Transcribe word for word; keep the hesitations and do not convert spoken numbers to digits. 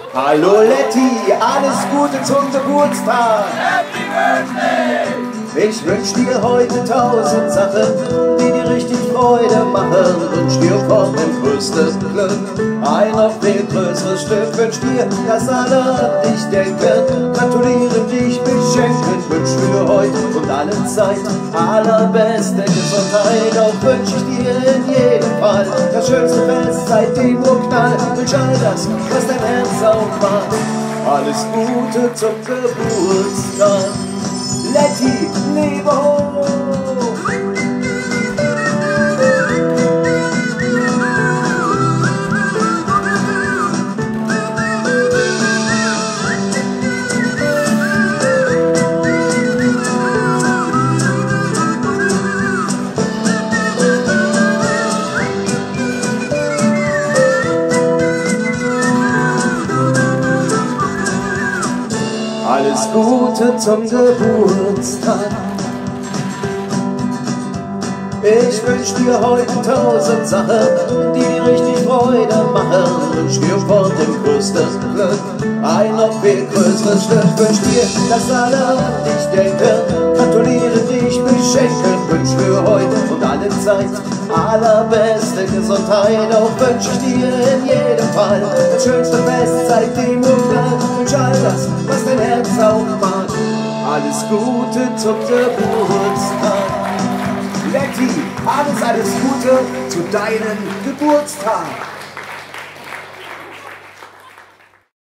Hallo Letty, alles Gute zum Geburtstag. Happy Birthday! Ich wünsch dir heute tausend Sachen, die dir richtig Freude machen. Wünsch dir von dem größten Glück ein noch viel größeres Stück. Wünsch dir, dass alle an dich denken, gratulieren, dich beschenken. Wünsch dir heute und alle Zeit allerbeste Gesundheit. Auch wünsch ich dir in jedem Fall das schönste Fest seit dem Urknall. Wünsch all das, was dein Herz auch macht. Alles Gute zum Geburtstag. Letty, lebe hoch! Alles Gute zum Geburtstag. Ich wünsch dir heute tausend Sachen, die dir richtig Freude machen. Wünsch dir von dem größten Glück ein noch viel größeres Stück. Wünsch dir, dass alle an dich denken, gratulieren, dich beschenken. Wünsch dir heute und alle Zeit allerbeste Gesundheit. Auch wünsch ich dir in jedem Fall das schönste Fest seit dem Urknall. Wünsch all das, was dein Herz auch mag. Alles Gute zum Geburtstag. Letty, alles, alles Gute zu deinem Geburtstag.